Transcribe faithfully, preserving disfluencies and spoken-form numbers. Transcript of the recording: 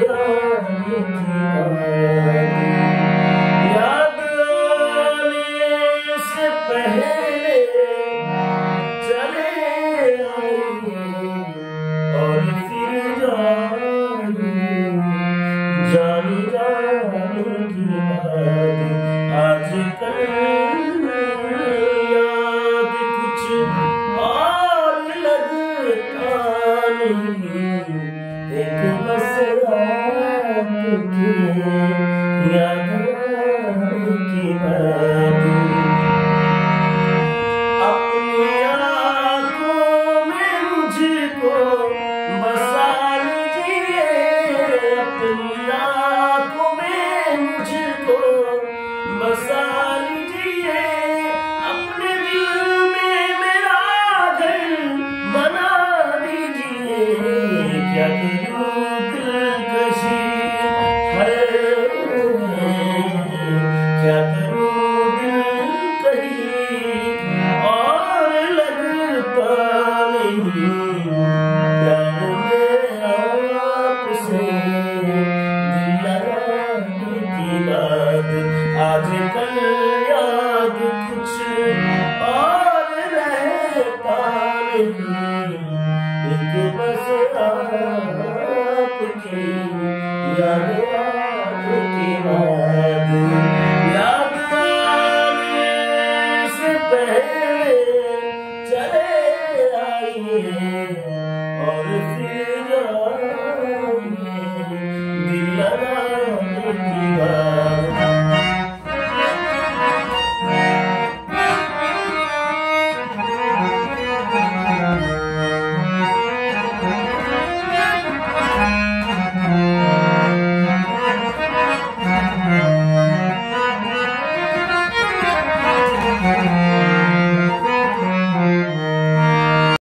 आने की याद आने से पहले चले आइए और फिर जाइए जाने जाने की बात आजकल याद कुछ और लगता नहीं एक बस आपकी याद की बात अपनी आँखों में मुझको बसा लीजिए अपनी आँखों में मुझको बसा लीजिए अपने दिल में मेरा घर बना दीजिए क्या करूं दिलकशी है क्या करूं दिलकशी और लगता नहीं प्यार में आपसे दिल लगाने की बात आजकल याद कुछ और रहता नहीं एक बस आपकी याद आपकी बात याद आने से पहले चले आइए और फिर